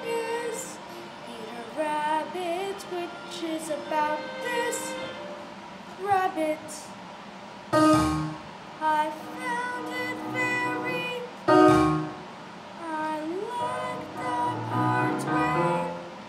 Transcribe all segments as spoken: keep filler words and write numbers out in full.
Yes, Peter Rabbit, which is about this rabbit. I found it very, I like the part where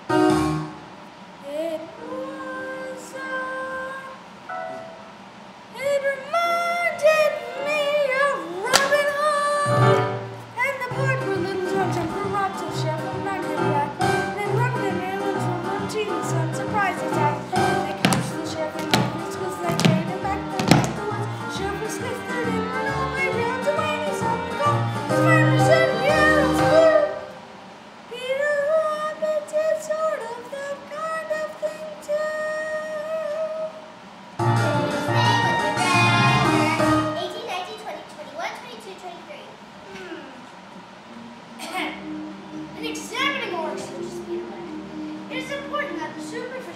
it was, uh, it reminded me of Robin Hood, and the part where Little John Jumper robbed his chef and knocked him back, and then Robin and Ellen from one cheating son surprise attack, and they captured the chef and all his schools, they carried him back to the woods. Chef was sniffed and went all the way around to when he saw the gold. His father said, yeah, it's blue. Peter Rabbit did sort of that kind of thing too. eighteen, nineteen, twenty, twenty-one, twenty-two, twenty-three. In examining orcs such as Peter Rabbit, it is important that the superficial